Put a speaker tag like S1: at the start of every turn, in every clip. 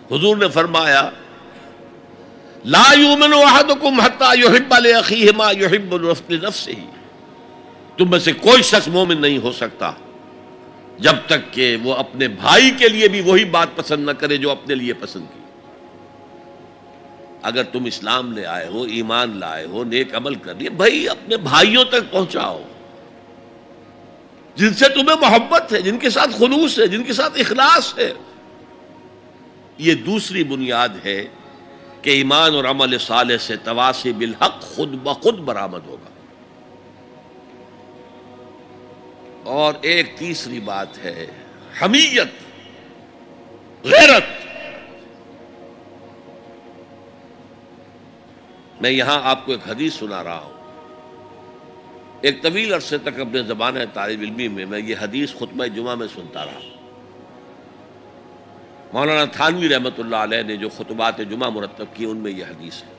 S1: حضور نے فرمایا لا یؤمن احدکم حتی یحب لاخیہ ما یحب لنفسہ، تم میں سے کوئی شخص مومن نہیں ہو سکتا جب تک کہ وہ اپنے بھائی کے لیے بھی وہی بات پسند نہ کرے جو اپنے لیے پسند کی۔ اگر تم اسلام لے آئے ہو، ایمان لائے ہو، نیک عمل کر لیے، بھائی اپنے بھائیوں تک پہنچاؤ جن سے تمہیں محبت ہے، جن کے ساتھ خلوص ہے، جن کے ساتھ اخلاص ہے۔ یہ دوسری بنیاد ہے کہ ایمان اور عمل صالح سے تواصی بالحق خود بخود برآمد ہوگا۔ اور ایک تیسری بات ہے حمیت، غیرت۔ میں یہاں آپ کو ایک حدیث سنا رہا ہوں۔ ایک طویل عرصے تک اپنے زمانہ طالب علمی میں یہ حدیث خطبہ جمعہ میں سنتا رہا۔ مولانا تھانوی رحمۃ اللہ علیہ نے جو خطبات جمعہ مرتب کی ان میں یہ حدیث ہے۔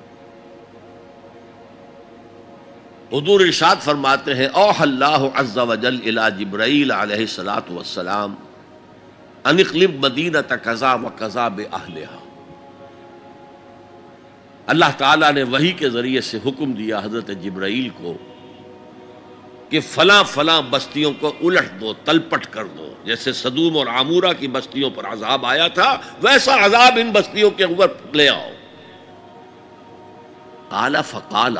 S1: حضور ارشاد فرماتے ہیں اوحى اللہ عز وجل الی جبرائیل علیہ الصلوۃ والسلام ان اقلب مدینۃ کذا وکذا باہلھا۔ اللہ تعالیٰ نے وحی کے ذریعے سے حکم دیا حضرت جبرائیل کو کہ فلاں فلاں بستیوں کو الٹ دو، تلپٹ کر دو۔ جیسے سدوم اور عامورہ کی بستیوں پر عذاب آیا تھا، ویسا عذاب ان بستیوں کے اوپر لے آؤ۔ قال فقال،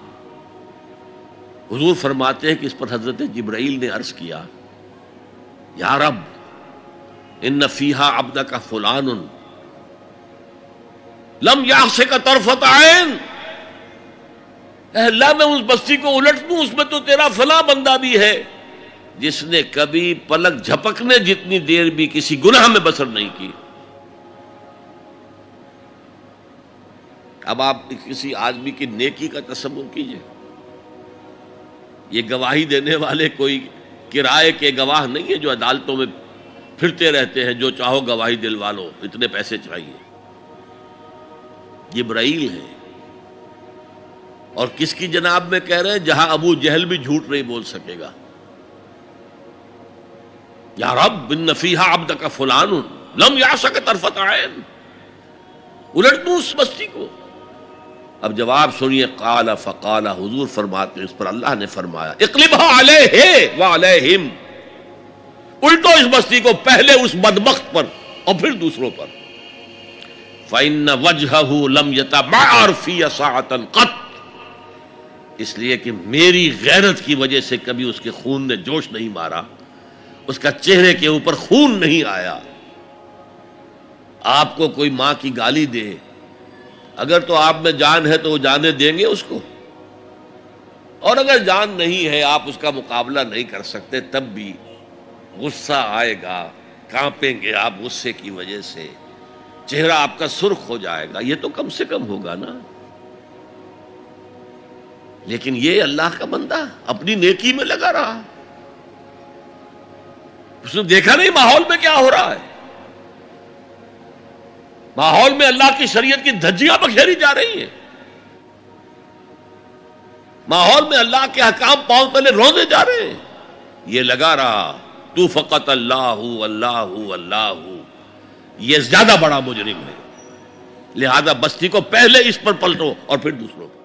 S1: حضور فرماتے ہیں کہ اس پر حضرت جبرائیل نے عرض کیا یا رب ان فیہا عبدک فلان لم یعصک طرفۃ عین، اے اللہ میں اس بستی کو الٹ دوں، اس میں تو تیرا فلاں بندہ بھی ہے جس نے کبھی پلک جھپکنے جتنی دیر بھی کسی گناہ میں بسر نہیں کی۔ اب آپ کسی آدمی کی نیکی کا تصور کیجئے، یہ گواہی دینے والے کوئی کرائے کے گواہ نہیں ہے جو عدالتوں میں پھرتے رہتے ہیں، جو چاہو گواہی دلوا لو، اتنے پیسے چاہیے۔ جبرائیل ہے، اور کس کی جناب میں کہہ رہے ہیں؟ جہاں ابو جہل بھی جھوٹ نہیں بول سکے گا۔ یا رب ان فیہا عبدک فلان لم یعصک طرفۃ عین، الٹ دوں اس بستی کو۔ اب جواب سنیے، قال فقال، حضور فرماتے ہیں اس پر اللہ نے فرمایا اقلبھا علیہ وعلیہم، الٹو اس بستی کو، پہلے اس بدبخت پر اور پھر دوسروں پر۔ فإن وجہہ لم یتبعر فی ساعۃ قط، اس لیے کہ میری غیرت کی وجہ سے کبھی اس کے خون نے جوش نہیں مارا، اس کا چہرے کے اوپر خون نہیں آیا۔ آپ کو کوئی ماں کی گالی دے، اگر تو آپ میں جان ہے تو وہ جانے دیں گے اس کو، اور اگر جان نہیں ہے، آپ اس کا مقابلہ نہیں کر سکتے، تب بھی غصہ آئے گا، کانپیں گے آپ غصے کی وجہ سے، چہرہ آپ کا سرخ ہو جائے گا، یہ تو کم سے کم ہوگا نا۔ لیکن یہ اللہ کا بندہ اپنی نیکی میں لگا رہا، اس نے دیکھا نہیں ماحول میں کیا ہو رہا ہے، ماحول میں اللہ کی شریعت کی دھجیاں بکھیری جا رہی ہیں، ماحول میں اللہ کے احکام پاؤں تلے روندے جا رہے ہیں، یہ لگا رہا تو فقط اللہ اللہ اللہ، یہ زیادہ بڑا مجرم ہے، لہذا بستی کو پہلے اس پر پلٹو اور پھر دوسروں پر۔